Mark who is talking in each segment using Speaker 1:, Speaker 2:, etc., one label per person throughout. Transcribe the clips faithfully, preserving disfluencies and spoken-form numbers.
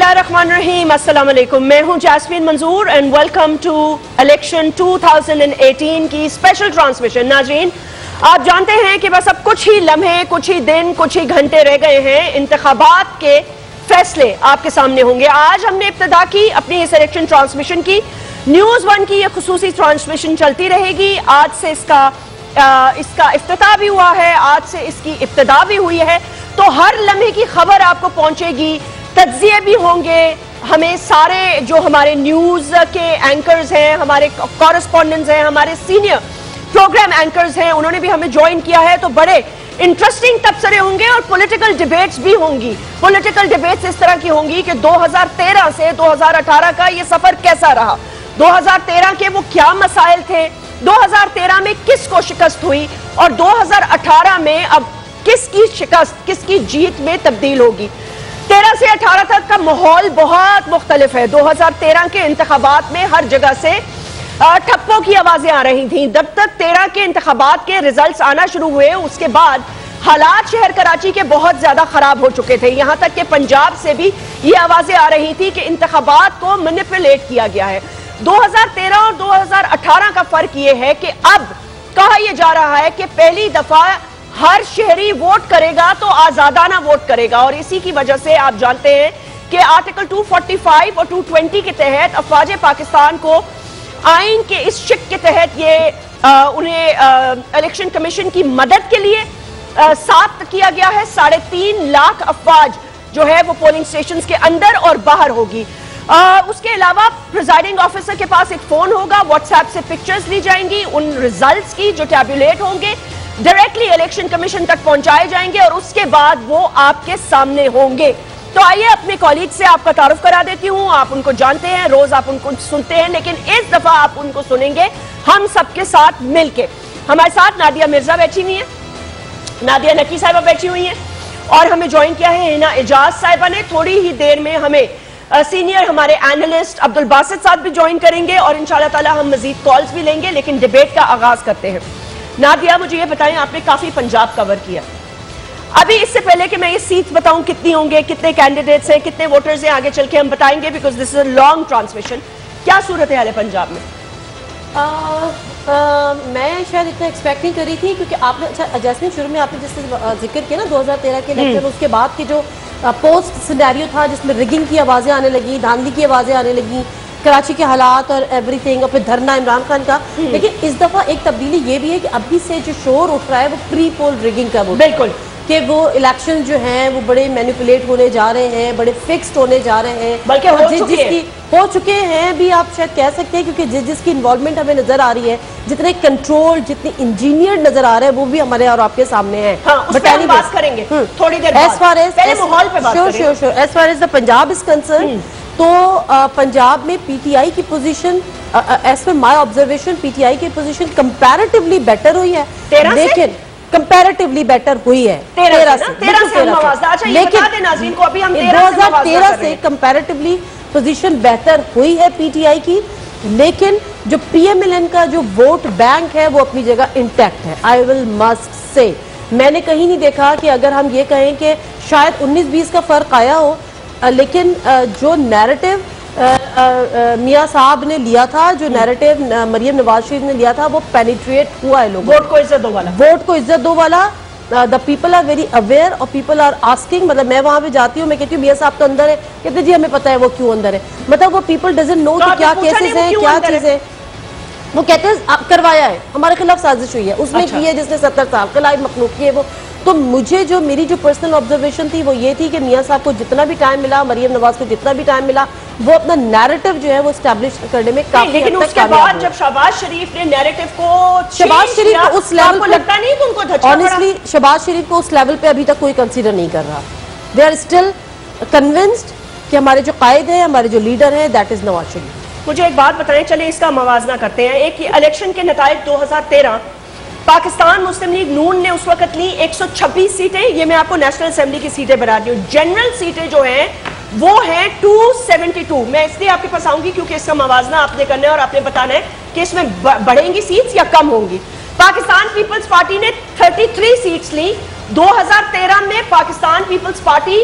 Speaker 1: बिस्मिल्लाहिर्रहमानिर्रहीम, अस्सलाम वालेकुम। मैं हूं Jasmeen Manzoor and welcome to election two thousand eighteen की स्पेशल ट्रांसमिशन। नाजरीन, आप जानते हैं कि बस अब कुछ ही लम्हे, कुछ ही दिन, कुछ ही घंटे रह गए हैं, इंतखाबात के फैसले आपके सामने होंगे। आज हमने इब्तिदा की अपनी इस इलेक्शन ट्रांसमिशन की, न्यूज वन की यह खुसूसी ट्रांसमिशन चलती रहेगी। आज से इसका आ, इसका इफ्तिताह भी हुआ है, आज से इसकी इब्तिदा भी हुई है, तो हर लम्हे की खबर आपको पहुंचेगी, तज्जिए भी होंगे। हमें सारे जो हमारे न्यूज के एंकर्स हैं, हमारे कॉरेस्पॉन्डेंट्स हैं, हमारे सीनियर प्रोग्राम एंकर्स हैं, उन्होंने भी हमें ज्वाइन किया है, तो बड़े इंटरेस्टिंग तबसरे होंगे और पॉलिटिकल डिबेट्स भी होंगी। पॉलिटिकल डिबेट्स इस तरह की होंगी कि दो हज़ार तेरह से दो हज़ार अठारह का ये सफर कैसा रहा, दो हज़ार तेरह के वो क्या मसाइल थे, दो हज़ार तेरह में किसको शिकस्त हुई और दो हज़ार अठारह में अब किसकी शिकस्त, किसकी जीत में तब्दील होगी। तेरह से अठारह तक का माहौल बहुत मुख्तलिफ है। दो हज़ार तेरह के इंतखाबात में हर जगह से ठप्पों की आवाजें आ रही थी। जब तक तेरह के इंतखाबात के रिजल्ट्स आना शुरू हुए, उसके बाद हालात शहर कराची के बहुत ज्यादा खराब हो चुके थे। यहां तक कि पंजाब से भी ये आवाजें आ रही थी कि इंतखाबात को मैनिपुलेट किया गया है। दो हज़ार तेरह और दो हज़ार अठारह का फर्क यह है कि अब कहा यह जा रहा है कि पहली दफा हर शहरी वोट करेगा तो आजादाना वोट करेगा, और इसी की वजह से आप जानते हैं कि आर्टिकल दो सौ पैंतालीस और दो सौ बीस के तहत अफवाज पाकिस्तान को आइन के इस शिक के तहत ये आ, उन्हें आ, इलेक्शन कमीशन की मदद के लिए साथ किया गया है। साढ़े तीन लाख अफवाज जो है वो पोलिंग स्टेशन के अंदर और बाहर होगी। आ, उसके अलावा प्रिजाइडिंग ऑफिसर के पास एक फोन होगा, व्हाट्सएप से पिक्चर्स ली जाएंगी उन रिजल्ट्स की जो टैबुलेट होंगे, डायरेक्टली इलेक्शन कमीशन तक पहुंचाए जाएंगे और उसके बाद वो आपके सामने होंगे। तो आइए अपने कॉलीग से आपका तारुफ करा देती हूं। आप उनको जानते हैं, रोज आप उनको सुनते हैं, लेकिन इस दफा आप उनको सुनेंगे हम सबके साथ मिलके। हमारे साथ नादिया मिर्जा बैठी हुई है, नादिया नकी साहिबा बैठी हुई है, और हमें ज्वाइन किया है हिना एजाज साहिबा ने। थोड़ी ही देर में हमें सीनियर हमारे एनालिस्ट अब्दुल बासित साहब भी ज्वाइन करेंगे और इंशाल्लाह ताला हम मजीद कॉल्स भी लेंगे, लेकिन डिबेट का आगाज करते हैं। नादिया, मुझे ये बताएं, आपने काफी पंजाब कवर किया, अभी इससे पहले कि मैं ये सीट्स बताऊं कितनी होंगे, कितने कैंडिडेट्स हैं, कितने वोटर्स हैं, आगे चल के हम बताएंगे, because this is a long transmission. क्या सूरत हाल है पंजाब में?
Speaker 2: आ, आ, मैं शायद इतना एक्सपेक्ट नहीं कर रही थी, क्योंकि आपने अच्छा जैस्मीन शुरू में आपने जिससे जिक्र किया ना दो हज़ार तेरह के इलेक्शन, उसके बाद की जो पोस्ट सिनेरियो था जिसमें रिगिंग की आवाज़ें आने लगी, धांधली की आवाज़ें आने लगी, कराची के हालात और एवरीथिंग, और फिर धरना इमरान खान का। लेकिन इस दफा एक तब्दीली ये भी है कि अभी से जो शोर उठ रहा है वो प्री पोल रिगिंग का, वो बिल्कुल कि वो इलेक्शन जो हैं वो बड़े मैनिपुलेट होने जा रहे हैं, बड़े फिक्स्ड होने जा रहे हैं,
Speaker 1: बल्कि हो
Speaker 2: जिस जिसकी हो चुके हैं भी आप शायद कह सकते हैं, क्योंकि जिस जिसकी इन्वॉल्वमेंट हमें नजर आ रही है, जितने कंट्रोल, जितने इंजीनियर नजर आ रहे हैं, वो भी हमारे और आपके सामने हैं।
Speaker 1: हाँ, उस पे हम बात करेंगे थोड़ी देर बाद।
Speaker 2: एज फार एज
Speaker 1: माहौल पे बात
Speaker 2: करेंगे। Sure sure as far as the Punjab is concern, तो पंजाब में पीटीआई की पोजीशन, as per my observation, PTI की पोजीशन कंपैरेटिवली बेटर हुई है, लेकिन कंपैरेटिवली बेटर हुई है तेरह से, लेकिन दो हज़ार तेरह से कंपैरेटिवली पोजीशन बेहतर हुई है पीटीआई की, लेकिन जो पीएमएलएन का जो वोट बैंक है वो अपनी जगह इंटैक्ट है। आई विल मस्ट से, मैंने कहीं नहीं देखा कि अगर हम ये कहें कि शायद उन्नीस बीस का फर्क आया हो, लेकिन जो नैरेटिव मियां साहब ने लिया था, जो नैरेटिव मरियम नवाज शरीफ ने लिया था, वो पेनिट्रेट हुआ है लोगों।
Speaker 1: वोट को इज्जत दो वाला,
Speaker 2: वोट को इज्जत दो वाला। The people are very aware और पीपल आर आस्किंग, मतलब मैं वहां पे जाती हूँ, मैं कहती हूँ मियां साहब तो अंदर है, कहते जी हमें पता है वो क्यों अंदर है, मतलब वो पीपल डजंट नो कि क्या केसेस हैं, क्या चीजें। वो कहते हैं करवाया है, हमारे खिलाफ साजिश हुई है, उसने की है जिसने सत्तर साल खिलाफ मखलूक की है वो। तो मुझे जो मेरी जो पर्सनल ऑब्जर्वेशन थी वो ये थी कि मियां साहब को जितना भी टाइम मिला, मरियम नवाज को जितना भी टाइम मिला, वो अपना नैरेटिव जो है वो एस्टैब्लिश करने में काफी,
Speaker 1: लेकिन उसके बाद जब शहबाज शरीफ ने नैरेटिव को
Speaker 2: शहबाज शरीफ को उस लेवल
Speaker 1: पर लगता नहीं कि उनको धक्का,
Speaker 2: ऑनेस्टली शहबाज शरीफ को उस लेवल पे अभी तक कोई कंसीडर नहीं कर रहा। दे आर स्टिल कन्विंस्ड कि हमारे जो कायद है, हमारे जो लीडर है, दैट इज नवाज शरीफ।
Speaker 1: मुझे एक बात बताएं, चले इसका मवाजना करते हैं। एक इलेक्शन के नताइज दो हज़ार तेरह पाकिस्तान मुस्लिम लीग नून ने उस वक्त ली एक सौ छब्बीस सीटें, ये मैं आपको नेशनल असेंबली की सीटें बता रही हूँ। जनरल सीटें जो हैं वो हैं दो सौ बहत्तर। मैं इसलिए आपके पास आऊंगी क्योंकि इसका मवाजना आपने करना है और आपने बताना है कि इसमें बढ़ेंगी सीट्स या कम होंगी। पाकिस्तान पीपल्स पार्टी ने तैंतीस सीट्स ली। दो हज़ार तेरह में पाकिस्तान पीपल्स पार्टी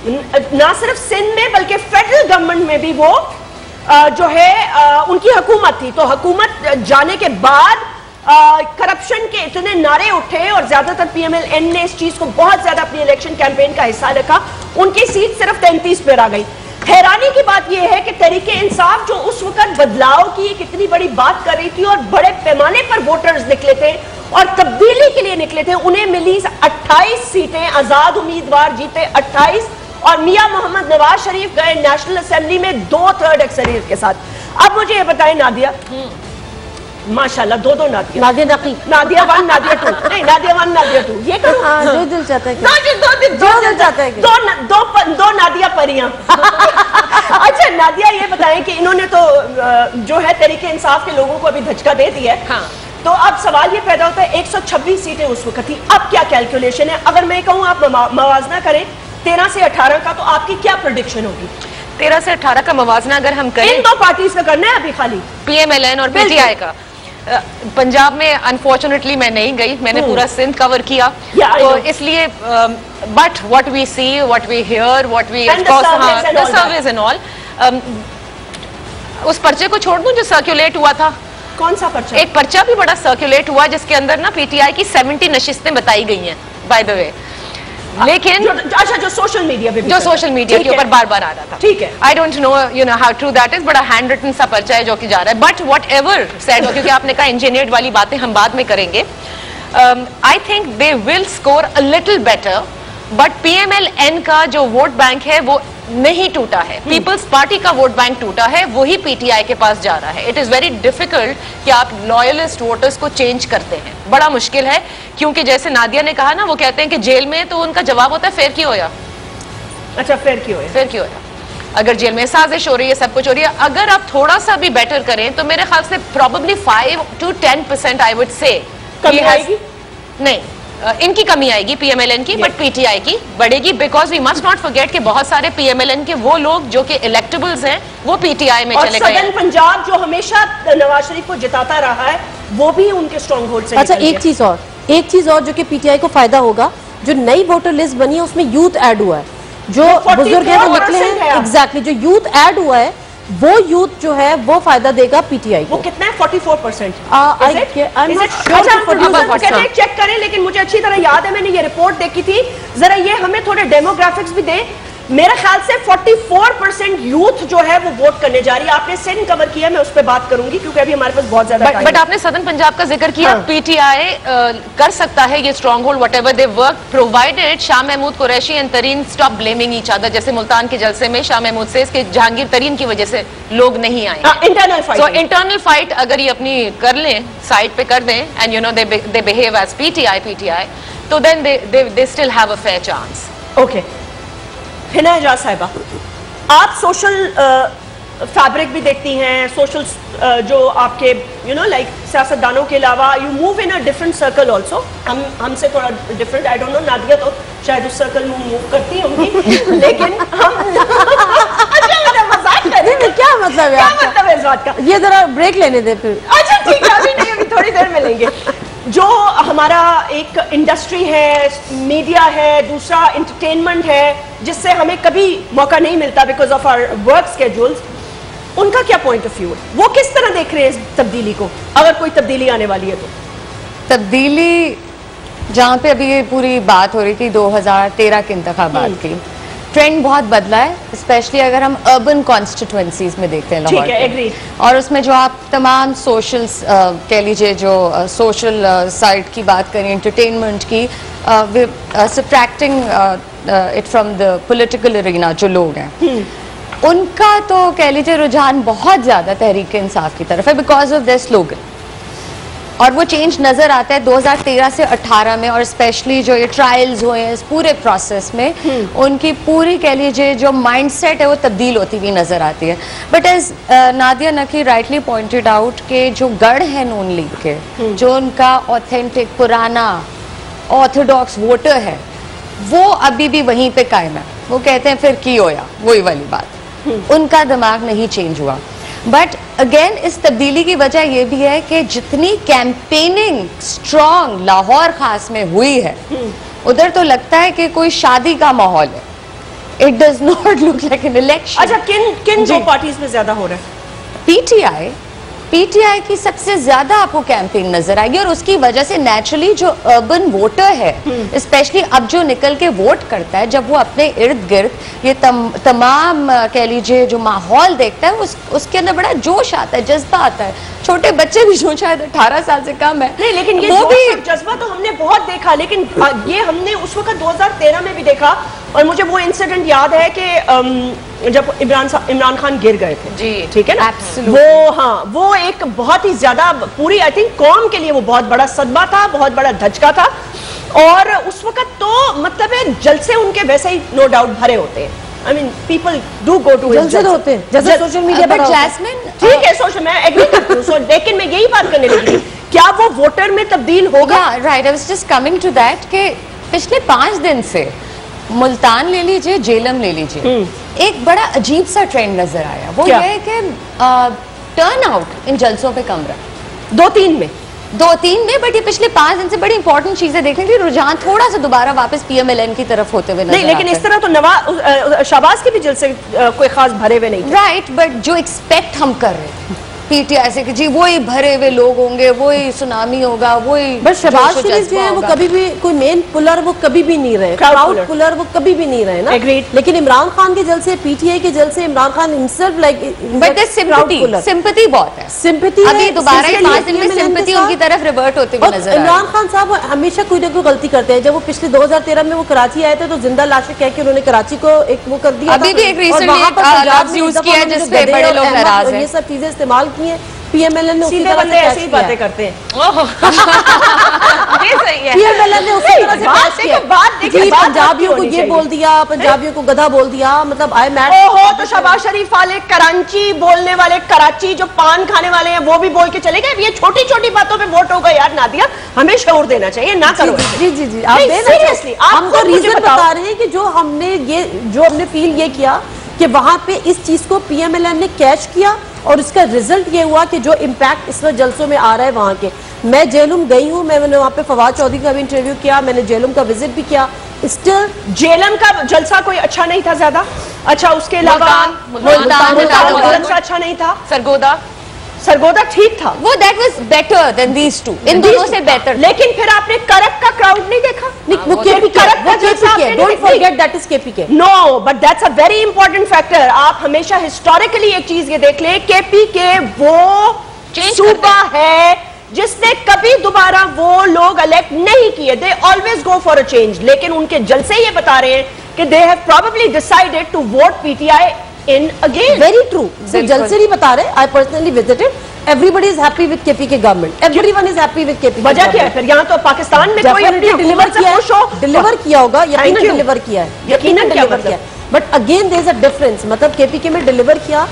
Speaker 1: ना सिर्फ सिंध में बल्कि फेडरल गवर्नमेंट में भी वो जो है उनकी हुकूमत थी। तो हुकूमत जाने के बाद करप्शन के इतने नारे उठे और ज्यादातर पीएमएल-एन ने इस चीज को बहुत ज्यादा अपनी इलेक्शन कैंपेन का हिस्सा रखा। उनकी सीट सिर्फ तैंतीस पे रह गई। हैरानी की बात यह है कि तहरीके इंसाफ जो उस वक्त बदलाव की एक इतनी बड़ी बात कर रही थी और बड़े पैमाने पर वोटर्स निकले थे और तब्दीली के लिए निकले थे, उन्हें मिली अट्ठाईस सीटें, आजाद उम्मीदवार जीते अट्ठाईस और मियां मोहम्मद नवाज शरीफ गए नेशनल असेंबली में दो थर्ड अक्सरियत के साथ। अब मुझे ये बताएं नादिया, माशाल्लाह दो दो नादिया,
Speaker 2: नादिया नकी,
Speaker 1: नादिया वन नादिया टू, नहीं नादिया वन नादिया टू, ये करो।
Speaker 2: हाँ, जो दिल चाहता है,
Speaker 1: दो दो दिल
Speaker 2: जो दिल चाहता है,
Speaker 1: दो दो दो नादिया परियां। अच्छा नादिया ये बताएं कि इन्होंने तो जो है तहरीके इंसाफ के लोगों को अभी धचका दे दिया है। हाँ। तो अब सवाल ये पैदा होता है एक सौ छब्बीस सीटें उस वक्त थी, अब क्या कैलकुलेशन है? अगर मैं कहूँ आप मवाजना करें तेरह से अठारह का, तो आपकी क्या प्रेडिक्शन होगी?
Speaker 3: तेरह से अठारह का मवाजना अगर हम करें,
Speaker 1: इन दो पार्टीज का करना है अभी खाली,
Speaker 3: पीएमएल-एन और पीटीआई का। पंजाब में अनफॉर्चुनेटली मैं नहीं गई, मैंने पूरा सिंध कवर किया, तो इसलिए but what we see, what we hear, what we the surveys and all, उस पर्चे को छोड़ दूं जो सर्कुलेट हुआ था।
Speaker 1: कौन सा पर्चा?
Speaker 3: एक पर्चा भी बड़ा सर्कुलेट हुआ जिसके अंदर ना पीटीआई की सत्तर नशिस्तें बताई गई हैं बाय द वे, लेकिन
Speaker 1: अच्छा जो सोशल मीडिया पे
Speaker 3: जो सोशल मीडिया के ऊपर बार बार आ रहा था, ठीक है, I don't know you know how true that is, बड़ा हैंड रिटन सा पर्चा है जो कि जा रहा है, बट वट एवर सेड, क्योंकि आपने कहा इंजीनियर्ड वाली बातें हम बाद में करेंगे, I think they will score a little better, but PML-N का जो वोट बैंक है वो नहीं टूटा है, पीपल्स पार्टी का वोट बैंक टूटा है, वही पीटीआई के पास जा रहा है। इट इज वेरी डिफिकल्ट कि आप लॉयलिस्ट वोटर्स को चेंज करते हैं, बड़ा मुश्किल है, क्योंकि जैसे नादिया ने कहा ना, वो कहते हैं कि जेल में तो उनका जवाब होता है फेर क्यों होया।
Speaker 1: अच्छा फेर क्यों होया,
Speaker 3: फेर क्यों होया, अगर जेल में साजिश हो रही है, सब कुछ हो रही है, अगर आप थोड़ा सा भी बेटर करें तो मेरे ख्याल से probably five to ten percent I would say
Speaker 1: कमी आएगी।
Speaker 3: नहीं, इनकी कमी आएगी पीएमएल-एन की, बट पीटीआई की बढ़ेगी, because we must not forget कि बहुत सारे पीएमएल-एन के वो लोग जो कि इलेक्टेबल्स हैं वो पीटीआई में चले गए।
Speaker 1: सदर्न पंजाब जो हमेशा नवाज शरीफ को जिताता रहा है वो भी उनके स्ट्रॉन्ग होल्ड से।
Speaker 2: अच्छा एक चीज और एक चीज और जो कि पीटीआई को फायदा होगा, जो नई वोटर लिस्ट बनी है उसमें यूथ ऐड हुआ है, जो बुजुर्ग है वो निकले हैं, एग्जैक्टली जो यूथ ऐड हुआ है वो यूथ जो है वो फायदा देगा पीटीआई को।
Speaker 1: वो कितना है? चौवालीस परसेंट। चेक करें, लेकिन मुझे अच्छी तरह याद है मैंने ये रिपोर्ट देखी थी, जरा ये हमें थोड़े डेमोग्राफिक्स भी दें। मेरे ख्याल से चौवालीस परसेंट यूथ जो है वो वोट करने जा रही है। आपने सिंध कवर किया, मैं उस पर बात करूंगी क्योंकि अभी हमारे पास बहुत ज्यादा
Speaker 3: बट आपने सदर्न पंजाब का जिक्र किया। हाँ। पीटीआई कर सकता है ये strong hold whatever they work, provided Shah Mahmood Qureshi and Tareen stop blaming each other. जैसे मुल्तान के जलसे में शाह महमूद से इसके जहांगीर तरीन की वजह से लोग नहीं आए,
Speaker 1: internal fight.
Speaker 3: So internal fight अगर ये अपनी कर लें, साइड पे कर दें, and you know they they behave as PTI PTI, तो then they they still have a fair chance.
Speaker 1: Okay Hina Ejaz sahiba, आप सोशल फैब्रिक भी देखती हैं, सोशल uh, जो आपके यू नो लाइक सियासतदानों के अलावा you move in a different circle also, हम हमसे थोड़ा different, I don't know Nadia तो शायद उस सर्कल में मूव करती होंगी, लेकिन हम अच्छा मतलब मजाक कर रहे हैं, क्या मतलब है, क्या मतलब है इस बात का?
Speaker 2: ये जरा ब्रेक लेने दे फिर।
Speaker 1: अच्छा ठीक है, अभी नहीं, अभी थोड़ी देर में लेंगे। जो हमारा एक इंडस्ट्री है, मीडिया है, दूसरा एंटरटेनमेंट है, जिससे हमें कभी मौका नहीं मिलता because of our work schedules, उनका क्या पॉइंट ऑफ व्यू है? वो किस तरह देख रहे हैं इस तब्दीली को, अगर कोई तब्दीली आने वाली है तो?
Speaker 4: तब्दीली जहाँ पे अभी ये पूरी बात हो रही थी दो हज़ार तेरह के इंतखाबात की, ट्रेंड बहुत बदला है, स्पेशली अगर हम अर्बन कॉन्स्टिट्यूएंसीज में देखते हैं लाहौर के, और उसमें जो आप तमाम सोशल कह लीजिए जो सोशल साइड की बात करें, एंटरटेनमेंट की, subtracting it from the political arena, जो लोग हैं उनका तो कह लीजिए रुझान बहुत ज्यादा तहरीक इंसाफ की तरफ है बिकॉज ऑफ देयर स्लोगन, और वो चेंज नजर आता है दो हज़ार तेरह से अठारह में, और स्पेशली जो ये ट्रायल्स हुए हैं इस पूरे प्रोसेस में, उनकी पूरी कह लीजिए जो माइंडसेट है वो तब्दील होती हुई नजर आती है। बट एज नादिया नकी राइटली पॉइंटेड आउट के जो गढ़ है नून लीग के, जो उनका ऑथेंटिक पुराना ऑर्थोडॉक्स वोटर है, वो अभी भी वहीं पे कायम है। वो कहते हैं फिर की होया, वही वाली बात, उनका दिमाग नहीं चेंज हुआ। बट अगेन इस तब्दीली की वजह यह भी है कि जितनी कैंपेनिंग स्ट्रॉन्ग लाहौर खास में हुई है, उधर तो लगता है कि कोई शादी का माहौल है। It does not look like an election.
Speaker 1: अच्छा, किन किन दो पार्टीज में ज्यादा हो रहा है?
Speaker 4: पीटीआई पीटीआई की सबसे ज्यादा आपको कैंपेन नजर आएगी और उसकी वजह से नेचुरली जो अर्बन वोटर है, स्पेशली अब जो निकल के वोट करता है, जब वो अपने इर्द गिर्द ये तम, तमाम कह लीजिए जो माहौल देखता है, उस, उसके अंदर बड़ा जोश आता है, जज्बा आता है। छोटे बच्चे भी जो शायद अठारह साल से कम है,
Speaker 1: नहीं, लेकिन ये
Speaker 4: वो भी
Speaker 1: जज्बा तो हमने बहुत देखा, लेकिन ये हमने उस वक्त दो हज़ार तेरह में भी देखा। और मुझे वो इंसिडेंट याद है कि जब इमरान इमरान खान गिर गए थे,
Speaker 3: जी,
Speaker 1: ठीक है ना, वो हाँ वो एक बहुत ही ज्यादा पूरी आई थिंक कौम के लिए वो बहुत बड़ा सदमा था, बहुत बड़ा धचका था। और उस वक्त तो मतलब है जलसे उनके वैसे ही नो डाउट भरे होते हैं। I mean people do go to
Speaker 2: जलसे होते हैं जैसे सोशल मीडिया पर।
Speaker 4: जैस्मिन
Speaker 1: ठीक है, सोशल मैं एग्री करती हूँ, लेकिन मैं यही बात करने लगी थी, क्या वो वोटर में तब्दील होगा?
Speaker 4: Right, I was just coming to that कि पिछले पांच दिन से मुल्तान ले लीजिए, जेलम ले लीजिए, एक बड़ा अजीब सा ट्रेंड नजर आया। वो ये है कि टर्न आउट इन जलसों पे कम रहा,
Speaker 1: दो तीन में
Speaker 4: दो तीन में बट ये पिछले पांच दिन से बड़ी इंपॉर्टेंट चीजें देखने की रुझान थोड़ा सा दोबारा वापस पीएमएलएन की तरफ होते हुए नजर
Speaker 1: नहीं, लेकिन इस तरह तो नवाज शहबाज के भी जलसे कोई खास भरे हुए नहीं।
Speaker 4: राइट, बट जो एक्सपेक्ट हम कर रहे थे पीटीआई से कि जी वही भरे हुए लोग होंगे, वही सुनामी होगा, वही।
Speaker 2: बट शहबाज शरीफ जो है वो कभी भी कोई मेन पुलर वो कभी भी नहीं रहे, क्राउड पुलर वो कभी भी नहीं रहे ना।
Speaker 1: Agreed.
Speaker 2: लेकिन इमरान खान के जलसे, पीटीआई के जलसे, Imran Khan himself like
Speaker 4: but sympathy sympathy बहुत है,
Speaker 2: सिंपैथी
Speaker 4: अभी दोबारा पांच दिन में सिंपैथी उनकी तरफ रिवर्ट होते हुए नजर आ रहा है।
Speaker 2: इमरान खान साहब हमेशा कोई ना कोई गलती करते हैं। जब वो पिछले दो हज़ार तेरह में वो कराची आए थे तो जिंदा लाशें कह के उन्होंने कराची को एक वो कर दिया।
Speaker 4: अभी भी एक रिसेंटली यूज किया जिसपे बड़े लोग नाराज हैं,
Speaker 2: ये सब चीजें इस्तेमाल की हैं। पीएमएलएन ने उसी तरह से
Speaker 1: ऐसी बातें करते हैं।
Speaker 3: ये सही है,
Speaker 2: पीएमएलएन ने उसी तरह से
Speaker 1: बात देखिए, बात देखिए,
Speaker 2: पंजाबियों को ये बोल दिया, पंजाबियों को गधा बोल दिया, मतलब आई मैट।
Speaker 1: ओहो, तो शहबाज शरीफ वाले कराची बोलने वाले, कराची जो पान खाने वाले हैं वो भी बोल के चले गए। ये छोटी छोटी बातों पे वोट होगा यार, ना दिया, हमें शऊर देना चाहिए, ना करो।
Speaker 2: जी जी जी, आप
Speaker 1: सीरियसली
Speaker 2: हम तो रीजन बता रहे हैं कि जो हमने ये जो हमने फील ये किया कि वहां पे इस चीज को पीएमएलएन ने कैच किया और इसका रिजल्ट ये हुआ कि जो इम्पैक्ट इस वक्त जलसों में आ रहा है वहां के। मैं जेलम गई हूँ, मैंने वहां पे फवाद चौधरी का भी इंटरव्यू किया, मैंने जेलम का विजिट भी किया। स्टिल
Speaker 1: जेलम का जलसा कोई अच्छा नहीं था ज्यादा। अच्छा, उसके अलावा
Speaker 3: मुल्तान
Speaker 1: का जलसा अच्छा नहीं था।
Speaker 3: सरगोदा
Speaker 1: सरगोदा ठीक था,
Speaker 4: वो that was better than these two, इन दोनों से बेटर।
Speaker 1: लेकिन फिर आपने करक का क्राउड नहीं देखा?
Speaker 2: वो केपीके, वो KPK, don't forget that is KPK.
Speaker 1: No, but that's a very important factor. आप हमेशा हिस्टोरिकली एक चीज ये देख ले, केपीके वो सूबा है जिसने कभी दोबारा वो लोग इलेक्ट नहीं किए। They always go for a change, लेकिन उनके जलसे ये बता रहे हैं कि they have probably decided to vote PTI in again.
Speaker 2: Very true, जलसे नहीं बता रहे। I personally visited, everybody is happy with KPK government, everyone is happy with KPK.
Speaker 1: वजह क्या है फिर? यहाँ तो पाकिस्तान में कोई अपनी
Speaker 2: डिलीवर किया है, डिलीवर किया होगा, यकीनन डिलीवर किया है,
Speaker 1: यकीनन
Speaker 2: डिलीवर किया है। But again there is a difference, मतलब केपीके में डिलीवर किया,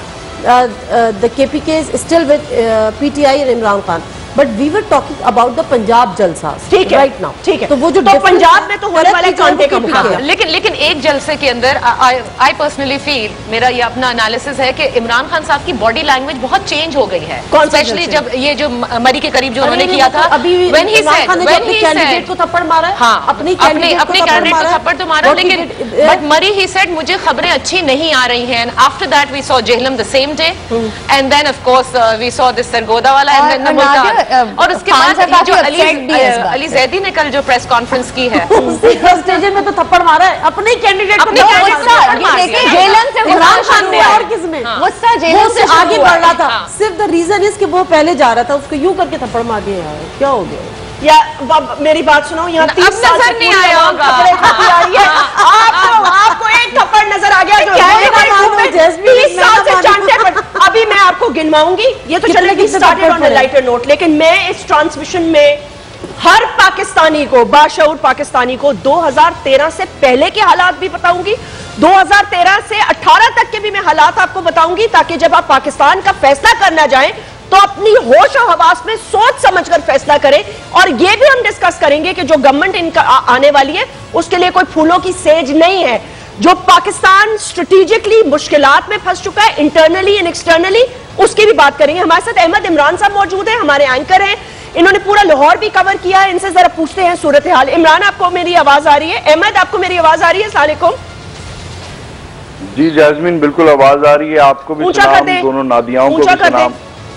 Speaker 2: the KPK is still with PTI and Imran Khan, but we were talking about the Punjab जलसा,
Speaker 1: ठीक है,
Speaker 2: राइट नाउ,
Speaker 1: ठीक है।
Speaker 2: तो वो जो
Speaker 1: तो पंजाब में तो होने वाला कांटे का
Speaker 3: मुकाबला, लेकिन लेकिन एक जलसे के अंदर आई पर्सनली फील, मेरा ये अपना एनालिसिस है कि इमरान खान साहब की बॉडी लैंग्वेज बहुत चेंज हो गई है, स्पेशली जब ये जो मरी के करीब जो उन्होंने किया था,
Speaker 2: when he said when he candidate को थप्पड़ मारा है,
Speaker 3: हाँ,
Speaker 2: अपनी
Speaker 3: अपने अपने कैंडिडेट को थप्पड़ तो मारा, लेकिन बट मरी ही सेड मुझे खबरें अच्छी नहीं आ रही हैं। After that we saw Jhelum the same day, and then of course we saw this Sargodha वाला, एंड देन मुल्तान। और उसके जो अली अली जैदी ने कल जो प्रेस कॉन्फ्रेंस की है,
Speaker 2: स्टेज में तो थप्पड़ मारा है अपने कैंडिडेट को,
Speaker 4: जेलन से
Speaker 2: इमरान खान ने और किसमें
Speaker 4: गुस्सा जेलन से
Speaker 2: आगे बढ़ रहा था, सिर्फ द रीजन इज कि वो पहले जा रहा था, उसको यूं करके थप्पड़ मार दिया यार, क्या हो गया?
Speaker 1: या मेरी बात सुनो, यहाँ तीस साल से
Speaker 3: नहीं आया होगा,
Speaker 1: आपको आपको एक थप्पड़ नजर आ गया जो तीस साल से चांटे पर। अभी मैं आपको गिनवाऊंगी, ये तो चलेगी started on a lighter note, लेकिन मैं इस ट्रांसमिशन में हर पाकिस्तानी को, बाशऊर पाकिस्तानी को दो हज़ार तेरह से पहले के हालात भी बताऊंगी, दो हज़ार तेरह से अठारह तक के भी मैं हालात आपको बताऊंगी, ताकि जब आप पाकिस्तान का फैसला करना जाएं तो अपनी होश और हवास में सोच समझकर फैसला करें। और ये भी हम डिस्कस करेंगे कि जो गवर्नमेंट इनका आने वाली है उसके लिए कोई फूलों की सेज नहीं है। जो पाकिस्तान स्ट्रेटेजिकली मुश्किलात में फंस चुका है, इंटरनली एंड एक्सटर्नली, उसकी भी बात करेंगे। हमारे साथ अहमद इमरान साहब मौजूद हैं, हमारे एंकर हैं, इन्होंने पूरा लाहौर भी कवर किया है। इनसे जरा पूछते हैं सूरत हाल। इमरान, आपको मेरी आवाज आ रही है? अहमद, आपको मेरी आवाज आ रही है? अस्सलाम वालेकुम।
Speaker 5: जी जैस्मीन, बिल्कुल आवाज आ रही है, आपको भी सलाम, दोनों नादियाओं को भी सलाम।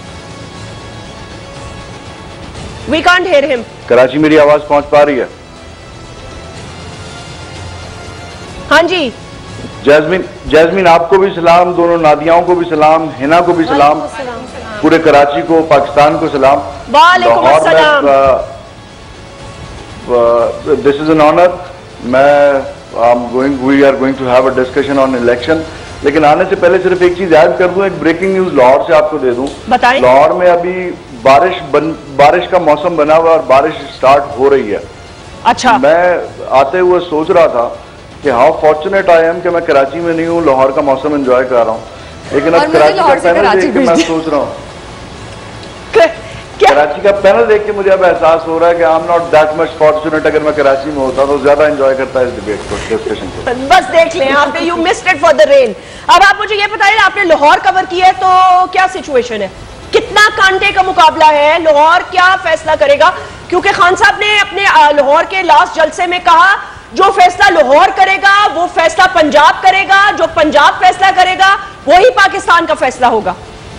Speaker 1: We can't hear him.
Speaker 5: Karachi मेरी आवाज पहुंच पा रही है?
Speaker 1: हाँ जी
Speaker 5: जैस्मीन, जैस्मीन आपको भी सलाम, दोनों नादियाओं को भी सलाम, हिना को भी सलाम, पूरे कराची को, पाकिस्तान को सलाम।
Speaker 1: वालेकुम अस्सलाम।
Speaker 5: This is an honour. मैं going we are going to have a discussion on election, लेकिन आने से पहले सिर्फ एक चीज ऐड कर दूं, एक ब्रेकिंग न्यूज लाहौर से आपको दे दूं।
Speaker 1: बताएं।
Speaker 5: लाहौर में अभी बारिश बन, बारिश का मौसम बना हुआ और बारिश स्टार्ट हो रही है।
Speaker 1: अच्छा।
Speaker 5: मैं आते हुए सोच रहा था कि हाउ फॉर्चुनेट आई एम कि मैं कराची में नहीं हूँ, लाहौर का मौसम एंजॉय कर रहा हूँ, लेकिन अब कराची का पैनल देख के मैं सोच रहा हूँ कराची का पैनल देख के मुझे अब एहसास हो रहा है कि I am not that much fortunate. अगर मैं कराची में होता तो ज्यादा एंजॉय करता इस डिबेट को, डिस्कशन को।
Speaker 1: बस देख लें आपने, you missed it for the rain. अब आप मुझे ये बताइए, आपने लाहौर कवर किया है तो क्या सिचुएशन है, कितना कांटे का मुकाबला है, लाहौर क्या फैसला करेगा? क्योंकि खान साहब ने अपने लाहौर के लास्ट जलसे में कहा जो फैसला लाहौर करेगा वो फैसला पंजाब करेगा, जो पंजाब फैसला करेगा वही पाकिस्तान का फैसला होगा।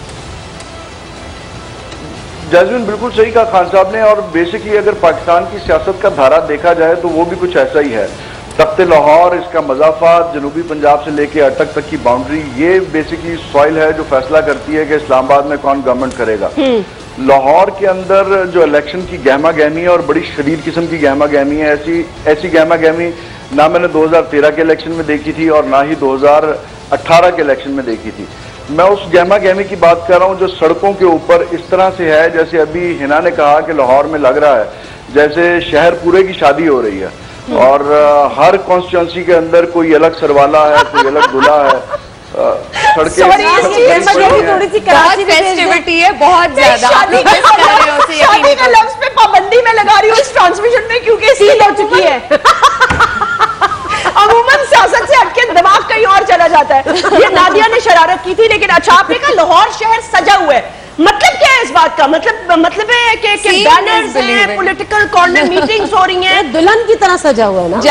Speaker 5: जैस्मीन बिल्कुल सही कहा खान साहब ने, और बेसिकली अगर पाकिस्तान की सियासत का धारा देखा जाए तो वो भी कुछ ऐसा ही है। तख्ते लाहौर, इसका मजाफात, जनूबी पंजाब से लेके अटक तक की बाउंड्री, ये बेसिकली सॉइल है जो फैसला करती है कि इस्लामाबाद में कौन गवर्नमेंट करेगा। लाहौर के अंदर जो इलेक्शन की गहमा गहमी है और बड़ी शदीद किस्म की गहमा गहमी है, ऐसी ऐसी गहमा गहमी ना मैंने दो हज़ार तेरह के इलेक्शन में देखी थी और ना ही दो हज़ार अठारह के इलेक्शन में देखी थी। मैं उस गहमा गहमी की बात कर रहा हूं जो सड़कों के ऊपर इस तरह से है, जैसे अभी हिना ने कहा कि लाहौर में लग रहा है जैसे शहर पूरे की शादी हो रही है और uh, हर कॉन्स्टिट्यूंसी के अंदर कोई अलग सरवाला है, कोई अलग दूल्हा है। सड़कें
Speaker 2: थोड़ी सी कराची
Speaker 4: फेस्टिविटी है बहुत ज्यादा।
Speaker 1: शादी का लफ्ज पे पाबंदी में लगा रही हूँ इस ट्रांसमिशन में क्योंकि सील हो चुकी है। अमूमन सियासत से हटके दिमाग कहीं और चला जाता है। ये नादिया ने शरारत की थी, लेकिन अच्छा आपने कहा लाहौर शहर सजा हुआ है, मतलब क्या है इस बात का? मतलब मतलब है कि, कि बैनर्स हैं, पॉलिटिकल कॉर्नर मीटिंग्स हो रही हैं,
Speaker 2: दुल्हन की तरह सजा हुआ है ना।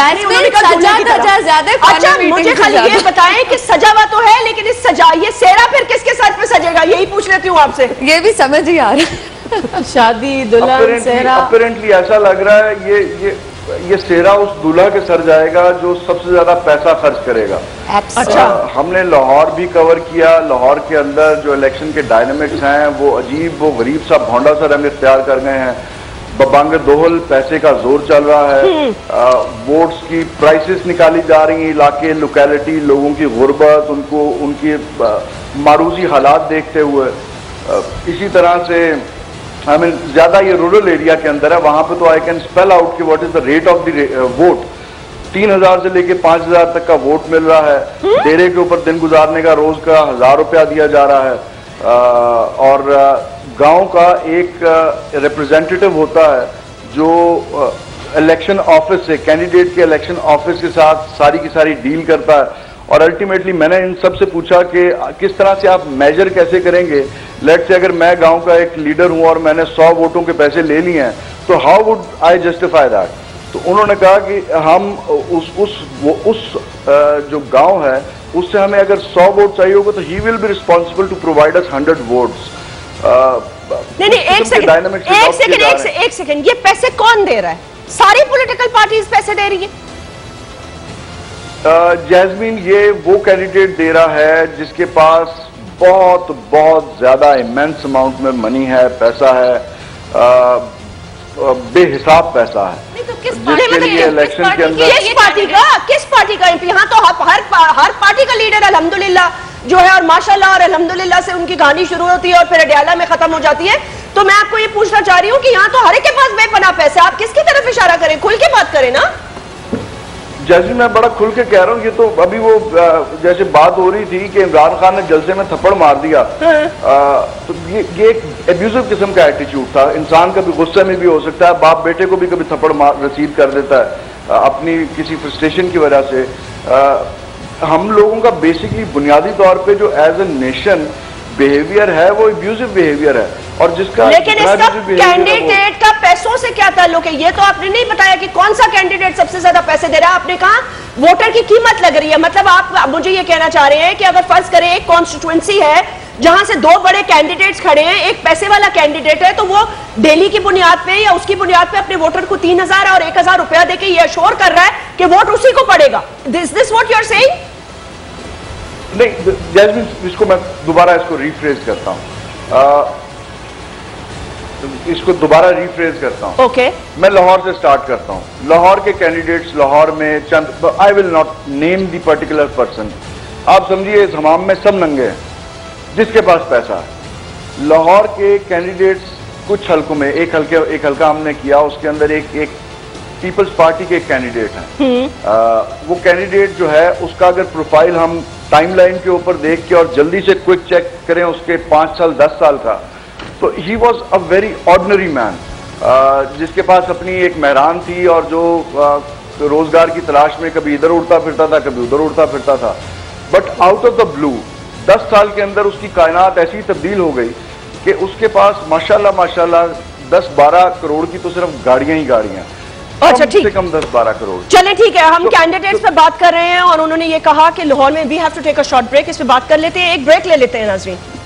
Speaker 1: अच्छा मुझे खाली ये बताएं कि सजा हुआ तो है, लेकिन इस सजा ये सेहरा फिर किसके साथ पे सजेगा, यही पूछ लेती हूँ आपसे।
Speaker 4: ये भी समझ ही आ रहा है।
Speaker 2: शादी दुल्हन सेहरा
Speaker 5: अपरेंटली ऐसा लग रहा है ये ये ये सेहरा उस दूल्हा के सर जाएगा जो सबसे ज्यादा पैसा खर्च करेगा।
Speaker 1: अच्छा।
Speaker 5: हमने लाहौर भी कवर किया, लाहौर के अंदर जो इलेक्शन के डायनामिक्स हैं वो अजीब, वो गरीब सा भौंडा सा रंग इख्तियार कर गए हैं। बबांग दोहल पैसे का जोर चल रहा है, वोट्स की प्राइसेस निकाली जा रही हैं, इलाके लोकेलिटी लोगों की गुर्बत, उनको उनकी मारूजी हालात देखते हुए। इसी तरह से आई मीन ज्यादा ये रूरल एरिया के अंदर है, वहां पे तो आई कैन स्पेल आउट कि what is the rate of the vote. तीन हजार से लेके पांच हजार तक का वोट मिल रहा है। डेरे के ऊपर दिन गुजारने का रोज का हजार रुपया दिया जा रहा है। आ, और गांव का एक रिप्रेजेंटेटिव होता है जो इलेक्शन ऑफिस से, कैंडिडेट के इलेक्शन ऑफिस के साथ सारी की सारी डील करता है। और अल्टीमेटली मैंने इन सब से पूछा कि किस तरह से आप मेजर कैसे करेंगे, लेट से अगर मैं गांव का एक लीडर हूं और मैंने सौ वोटों के पैसे ले लिए हैं तो how would I justify that. तो उन्होंने कहा कि हम उस उस वो उस जो गांव है उससे हमें अगर सौ वोट चाहिए होगा तो he will be responsible to provide us hundred votes.
Speaker 1: नहीं नहीं एक सेकंड एक सेकंड एक सेकंड ये पैसे कौन दे रहा है? सारी पॉलिटिकल पार्टीज पैसे दे रही है?
Speaker 5: जैस्मीन ये वो कैंडिडेट दे रहा है जिसके पास बहुत बहुत ज्यादा इमेंस अमाउंट में मनी है, पैसा है, बेहिसाब पैसा है।
Speaker 1: तो किस
Speaker 5: जिसके लिए इलेक्शन के अंदर
Speaker 1: किस पार्टी का किस पार्टी का यहाँ तो हर हर पार्टी का लीडर अल्हम्दुलिल्लाह जो है और माशाल्लाह और अल्हम्दुलिल्लाह से उनकी कहानी शुरू होती है और फिर अडयाला में खत्म हो जाती है। तो मैं आपको ये पूछना चाह रही हूँ कि यहाँ तो हर एक के पास बेपनाह पैसा, आप किसकी तरफ इशारा करें? खुल के बात करें ना।
Speaker 5: जैसे मैं बड़ा खुल के कह रहा हूँ, ये तो अभी वो जैसे बात हो रही थी कि इमरान खान ने जलसे में थप्पड़ मार दिया, आ, तो ये ये एक एब्यूजिव किस्म का एटीट्यूड था। इंसान कभी गुस्से में भी हो सकता है, बाप बेटे को भी कभी थप्पड़ मार रसीद कर देता है अपनी किसी फ्रस्ट्रेशन की वजह से। आ, हम लोगों का बेसिकली बुनियादी तौर पे जो एज ए नेशन बिहेवियर है वो एब्यूजिव बिहेवियर है, और जिसका
Speaker 1: लेकिन इसका कैंडिडेट का पैसों से क्या ताल्लुक है? ये तो आपने नहीं बताया कि कौन सा कैंडिडेट सबसे ज्यादा पैसे दे रहा है। आपने कहा वोटर की कीमत लग रही है, मतलब आप मुझे ये कहना चाह रहे हैं कि अगर फर्ज करें एक कॉन्स्टिट्यूएंसी है जहां से दो बड़े कैंडिडेट्स खड़े हैं, एक पैसे वाला कैंडिडेट है तो वो डेली की बुनियाद पे या उसकी बुनियाद पे अपने वोटर को तीन हजार और एक हजार रुपया देके ये अश्योर कर रहा है कि वोट उसी को पड़ेगा। This this what you are saying?
Speaker 5: नहीं, जैस्मिन, इसको मैं दोबारा इसको रिफ्रेज करता हूं, इसको दोबारा रिफ्रेज करता हूं।
Speaker 1: Okay okay.
Speaker 5: मैं लाहौर से स्टार्ट करता हूं। लाहौर के कैंडिडेट्स, लाहौर में चंद, I will not name the particular person, आप समझिए इस हमाम में सब नंगे हैं जिसके पास पैसा है। लाहौर के कैंडिडेट्स कुछ हलकों में, एक हल्के एक हल्का हमने किया, उसके अंदर एक एक पीपल्स पार्टी के एक कैंडिडेट हैं। आ, वो कैंडिडेट जो है उसका अगर प्रोफाइल हम टाइमलाइन के ऊपर देख के और जल्दी से क्विक चेक करें उसके पांच साल दस साल का, तो he was a very ordinary man, जिसके पास अपनी एक मेहरान थी और जो आ, रोजगार की तलाश में कभी इधर उड़ता फिरता था, कभी उधर उड़ता फिरता था। But out of the blue दस साल के अंदर उसकी कायनात ऐसी तब्दील हो गई कि उसके पास माशाल्लाह माशाल्लाह दस बारह करोड़ की तो सिर्फ गाड़ियां ही गाड़ियां,
Speaker 1: अच्छा ठीक,
Speaker 5: से कम दस बारह करोड़।
Speaker 1: चले ठीक है, हम
Speaker 5: तो,
Speaker 1: कैंडिडेट्स
Speaker 5: तो,
Speaker 1: पे बात कर रहे हैं और उन्होंने ये कहा कि लाहौर में we have to take a short break. इस पे बात कर लेते हैं, एक ब्रेक ले लेते हैं नाज़रीन।